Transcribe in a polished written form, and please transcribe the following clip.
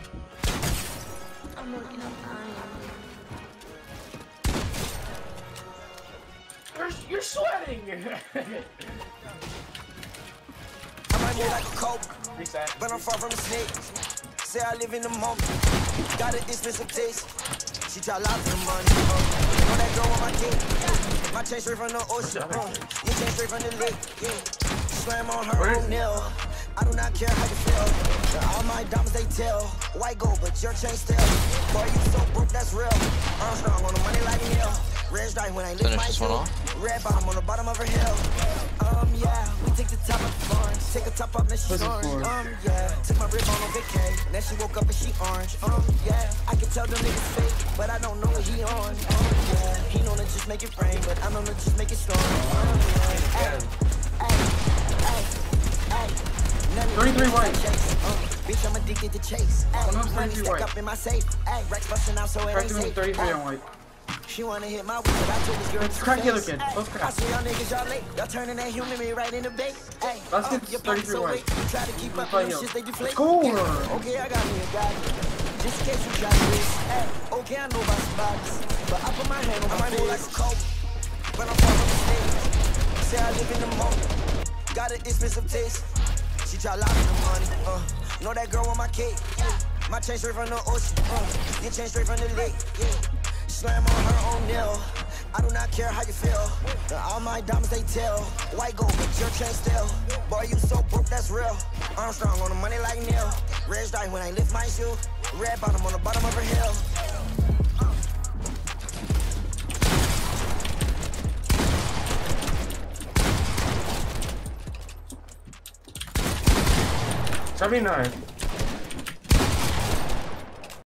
I'm working on iron. You're sweating! I might move like a coke, Reset. but I'm far from a snake. Say I live in the moment. Got an expensive taste. She try lots of money. Know that girl on my dick. My chain straight from the ocean. Your chain straight from the lake. Yeah. Slam on her own nail. I do not care how you feel. All my diamonds they tell. White gold, but your chain still. Boy, you so broke, that's real. Armstrong on the money like Neil. Red stripe when I lift my heel. Red bottom on the bottom of her hill. Yeah, we take the top of the barn. Take a top off, now she's orange. Yeah, took my rib on vacay. Now she woke up and she orange. Yeah, I can tell them niggas fake, but I don't know what he on. Yeah, he know to just make it rain, but I know to just make it storm. Hey, hey, hey, hey. 33 white. Bitch, I'm addicted to chase. Money stack up in my safe. Racks busting out, so it ain't safe. 33 on white. She wanna hit my weed, but I told this girl Let's crack the other kid. Let's I crack. see y'all niggas, y'all late. Y'all turning that human meat right into bait. Hey, Let's get your 33 pockets so white. weight. You try to keep up with them shit, they deflate. Score! Okay, I got me a guy. Just in case you try this. Hey, okay, I know about some bodies. But I put my hand on my face like a coat. But I'm far from the stage. Say I live in the moment. Got an expensive taste. She try lots of money. Know that girl on my cake. My chain straight from the ocean. Your chain straight from the lake. Yeah. Slam on her own nail. I do not care how you feel. All my diamonds they tell. White gold, but your chain still. Boy, you so broke, that's real. Armstrong on the money like Neil. Red stripe when I lift my shoe. Red bottom on the bottom of her hill. 79.